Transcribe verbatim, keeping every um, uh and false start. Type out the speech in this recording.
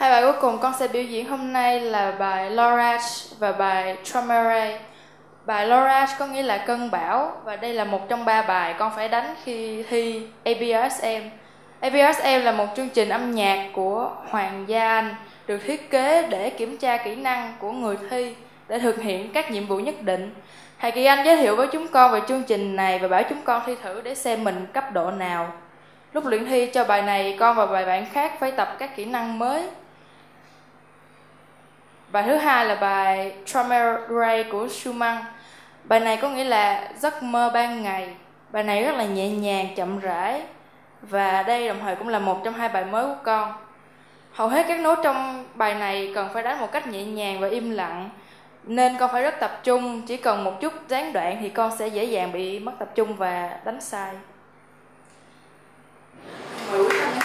Hai bài cuối cùng con sẽ biểu diễn hôm nay là bài L'Orage và bài Tremere. Bài L'Orage có nghĩa là cơn bão, và đây là một trong ba bài con phải đánh khi thi a bê ét em. a bê ét em là một chương trình âm nhạc của Hoàng gia Anh, được thiết kế để kiểm tra kỹ năng của người thi để thực hiện các nhiệm vụ nhất định. Thầy Kỳ Anh giới thiệu với chúng con về chương trình này và bảo chúng con thi thử để xem mình cấp độ nào. Lúc luyện thi cho bài này, con và bài bạn khác phải tập các kỹ năng mới. Bài thứ hai là bài Tremere của Schumann. Bài này có nghĩa là giấc mơ ban ngày. Bài này rất là nhẹ nhàng, chậm rãi, và đây đồng thời cũng là một trong hai bài mới của con. Hầu hết các nốt trong bài này cần phải đánh một cách nhẹ nhàng và im lặng, nên con phải rất tập trung. Chỉ cần một chút gián đoạn thì con sẽ dễ dàng bị mất tập trung và đánh sai. Mời quý khán giả.